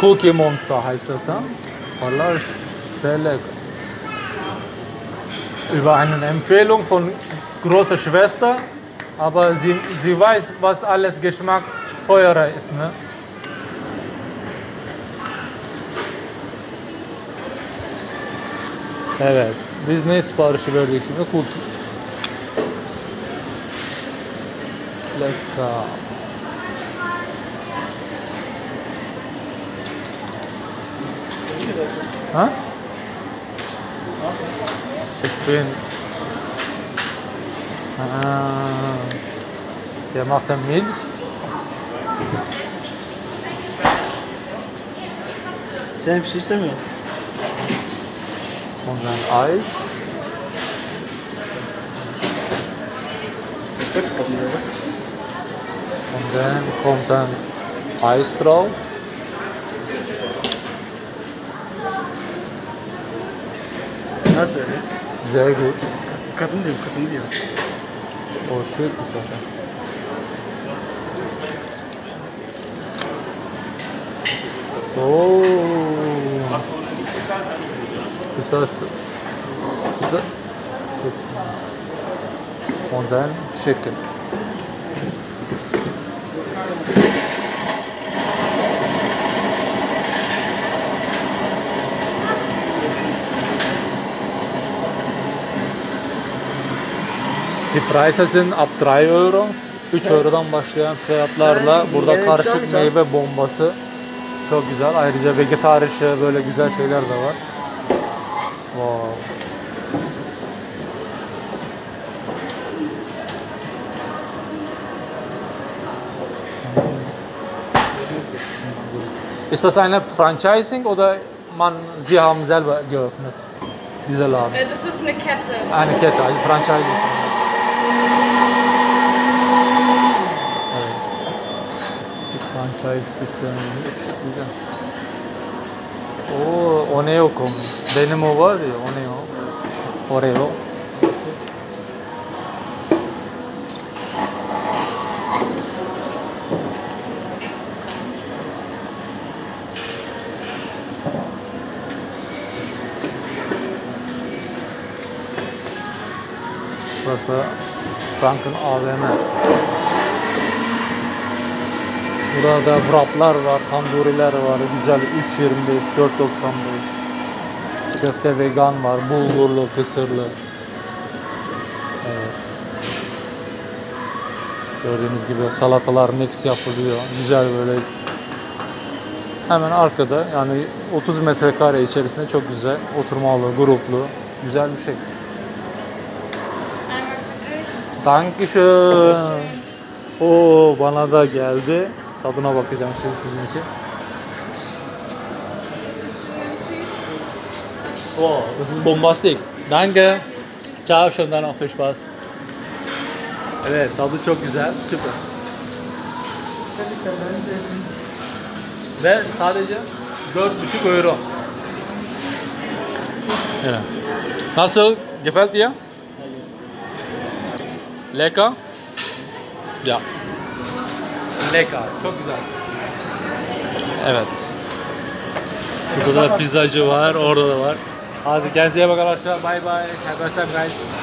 Cookie Monster heißt das, ja? Wallah, sehr lecker. Über eine Empfehlung von großer Schwester, aber sie weiß, was alles Geschmack teurer ist, ne? Evet, biz ne siparişi verdik şimdi? Kut. Lecker. Ha? Ich bin... Der macht dann Milch. Sen bir şey istemiyorsun. Und dann Eis. Und dann kommt dann Eis drauf. Nasıl öyle? Sehr gut. Kadın diyor, kadın diyor. O Türk zaten. Oh. Ist das... Und dann Chicken. Die Preise sind ab 3 Euro, 3 Euro'dan başlayan fiyatlarla burada karışık meyve bombası çok güzel. Ayrıca vejetaryen böyle güzel şeyler de var. Wow. Ist das eine Franchising oder Sie haben selber geöffnet? Dieser Laden? Das ist eine Kette. Eine Kette, also Franchising. Evet. Franchise sistemi güzel. O Oneo konu. Benim o var ya Oneo. Oreo. Burası Frank'ın AVM. Burada wraplar var, tanduriler var, güzel 3.25, 4.95. Köfte vegan var, bulgurlu, kısırlı. Evet. Gördüğünüz gibi salatalar mix yapılıyor. Güzel böyle. Hemen arkada yani 30 metrekare içerisinde çok güzel oturmalı, gruplu, güzel bir şey. Dankeschön. Oo, bana da geldi. Tadına bakacağım şimdi sizin için. Wow, das ist bombastik. Danke. Ciao, schönen noch viel Spaß. Evet, tadı çok güzel, süper. Ve sadece 4,5 euro. Evet. Nasıl? Gefällt dir? Lecker? Ya. Lecker. Çok güzel. Evet. Şurada da pizzacı var, orada da var. Hadi kendinize iyi bakın arkadaşlar. Bye bye. Have a nice